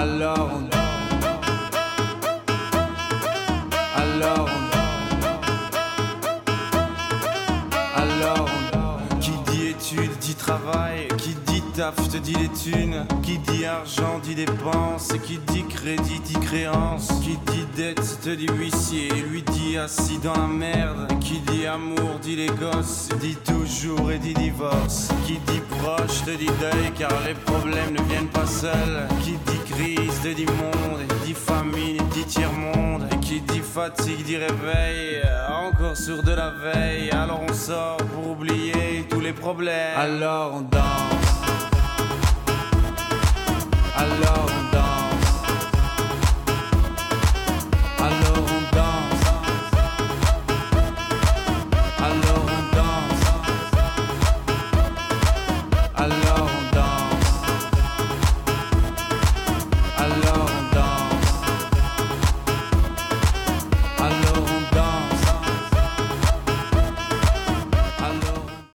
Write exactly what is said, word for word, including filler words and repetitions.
Alors on Alors on Alors on Qui dit études dit travail, qui dit taf te dit les thunes, qui dit argent dit dépenses, qui dit crédit dit créance, qui dit dette te dit huissier, lui dit assis dans la merde, qui dit amour dit les gosses, dit toujours et dit divorce, qui dit proche te dit deuil car les problèmes ne viennent pas seuls, qui dit crise te dit monde, dit famine dit tiers-monde, et qui dit fatigue dit réveil, encore sourd de la veille, alors on sort pour oublier tous les problèmes, alors on danse. Alors on danse, alors on danse, alors on danse.